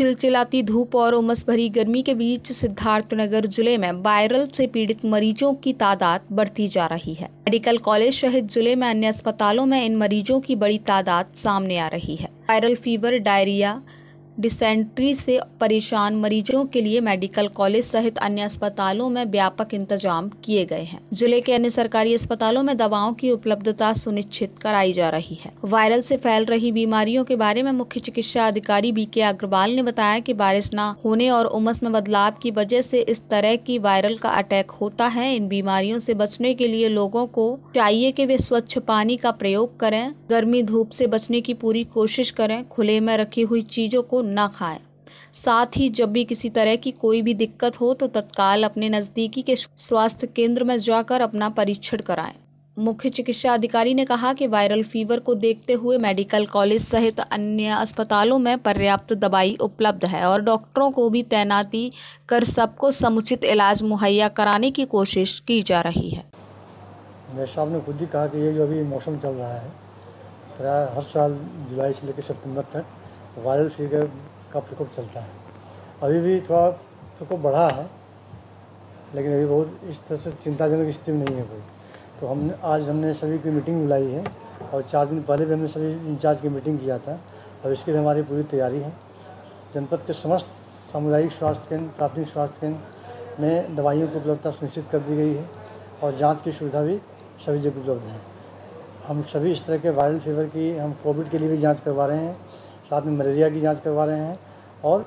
चिलचिलाती धूप और उमस भरी गर्मी के बीच सिद्धार्थनगर जिले में वायरल से पीड़ित मरीजों की तादाद बढ़ती जा रही है। मेडिकल कॉलेज सहित जिले में अन्य अस्पतालों में इन मरीजों की बड़ी तादाद सामने आ रही है। वायरल फीवर, डायरिया, डिसेंट्री से परेशान मरीजों के लिए मेडिकल कॉलेज सहित अन्य अस्पतालों में व्यापक इंतजाम किए गए हैं। जिले के अन्य सरकारी अस्पतालों में दवाओं की उपलब्धता सुनिश्चित कराई जा रही है। वायरल से फैल रही बीमारियों के बारे में मुख्य चिकित्सा अधिकारी बीके अग्रवाल ने बताया कि बारिश न होने और उमस में बदलाव की वजह से इस तरह की वायरल का अटैक होता है। इन बीमारियों से बचने के लिए लोगों को चाहिए कि वे स्वच्छ पानी का प्रयोग करें, गर्मी धूप से बचने की पूरी कोशिश करें, खुले में रखी हुई चीजों को न खाएं। साथ ही जब भी किसी तरह की कोई भी दिक्कत हो तो तत्काल अपने नजदीकी के स्वास्थ्य केंद्र में जाकर अपना परीक्षण कराएं। मुख्य चिकित्सा अधिकारी ने कहा कि वायरल फीवर को देखते हुए मेडिकल कॉलेज सहित अन्य अस्पतालों में पर्याप्त दवाई उपलब्ध है और डॉक्टरों को भी तैनाती कर सबको समुचित इलाज मुहैया कराने की कोशिश की जा रही है। जैसा आपने खुद ही कहा कि ये जो अभी मौसम चल रहा है, प्राय हर साल जुलाई से लेकर सितंबर तक वायरल फीवर का प्रकोप चलता है। अभी भी थोड़ा प्रकोप बढ़ा है, लेकिन अभी बहुत इस तरह से चिंताजनक स्थिति में नहीं है कोई। तो हमने सभी की मीटिंग बुलाई है और 4 दिन पहले भी हमने सभी इंचार्ज की मीटिंग किया था और इसके लिए हमारी पूरी तैयारी है। जनपद के समस्त सामुदायिक स्वास्थ्य केंद्र, प्राथमिक स्वास्थ्य केंद्र में दवाइयों की उपलब्धता सुनिश्चित कर दी गई है और जाँच की सुविधा भी सभी जगह उपलब्ध है। हम सभी इस तरह के वायरल फीवर की, हम कोविड के लिए भी जाँच करवा रहे हैं, साथ में मलेरिया की जांच करवा रहे हैं और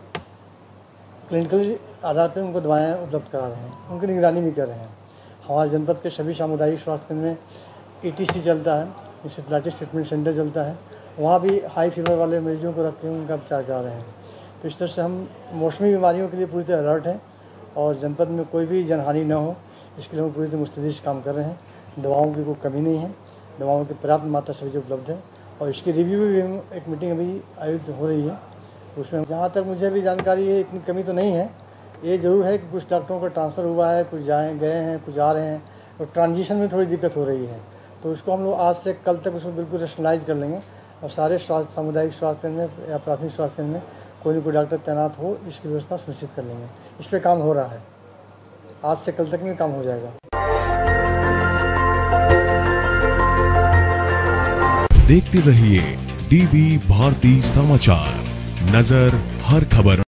क्लिनिकल आधार पर उनको दवाएं उपलब्ध करा रहे हैं, उनकी निगरानी भी कर रहे हैं। हमारे जनपद के सभी सामुदायिक स्वास्थ्य केंद्र में ETC चलता है, इंसेफेलाइटिस ट्रीटमेंट सेंटर चलता है, वहाँ भी हाई फीवर वाले मरीजों को रख के उनका उपचार करा रहे हैं। तो इस तरह से हम मौसमी बीमारियों के लिए पूरी तरह अलर्ट हैं और जनपद में कोई भी जनहानि न हो, इसके लिए हम पूरी तरह मुस्तैदी से काम कर रहे हैं। दवाओं की कोई कमी नहीं है, दवाओं की पर्याप्त मात्रा सभी जगह उपलब्ध है और इसकी रिव्यू भी एक मीटिंग अभी आयोजित हो रही है। उसमें जहाँ तक मुझे भी जानकारी है, इतनी कमी तो नहीं है। ये ज़रूर है कि कुछ डॉक्टरों का ट्रांसफ़र हुआ है, कुछ गए हैं, कुछ आ रहे हैं और ट्रांजिशन में थोड़ी दिक्कत हो रही है। तो उसको हम लोग आज से कल तक उसको बिल्कुल रेशनलाइज कर लेंगे और सारे सामुदायिक स्वास्थ्य केंद्र में या प्राथमिक स्वास्थ्य केंद्र में कोई न कोई डॉक्टर तैनात हो, इसकी व्यवस्था सुनिश्चित कर लेंगे। इस पर काम हो रहा है, आज से कल तक में काम हो जाएगा। देखते रहिए DB भारती समाचार, नजर हर खबर।